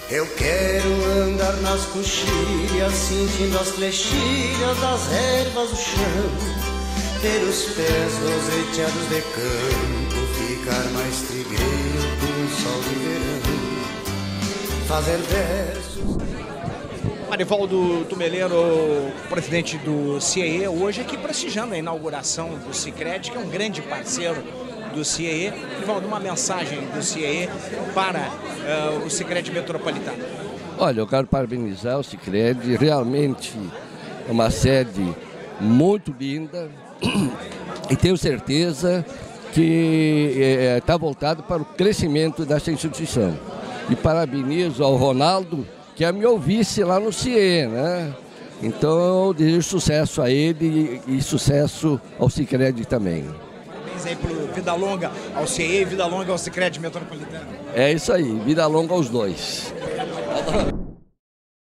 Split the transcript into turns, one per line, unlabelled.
Eu quero andar nas coxilhas, sentindo as flechilhas das ervas do chão, ter os pés roseteados de campo, ficar mais trigueiro com o sol de verão, fazer versos.
Marivaldo Tumeleiro, presidente do CIEE, hoje aqui prestigiando a inauguração do Sicredi, que é um grande parceiro do CIEE. Marivaldo, uma mensagem do CIEE para o Sicredi Metropolitano.
Olha, eu quero parabenizar o Sicredi, realmente é uma sede muito linda e tenho certeza que está voltado para o crescimento dessa instituição. E parabenizo ao Ronaldo, que é meu vice lá no CIEE, né? Então eu desejo sucesso a ele e sucesso ao Sicredi também.
Parabéns aí por vida longa ao CIEE e vida longa ao Sicredi Metropolitano.
É isso aí, vida longa aos dois.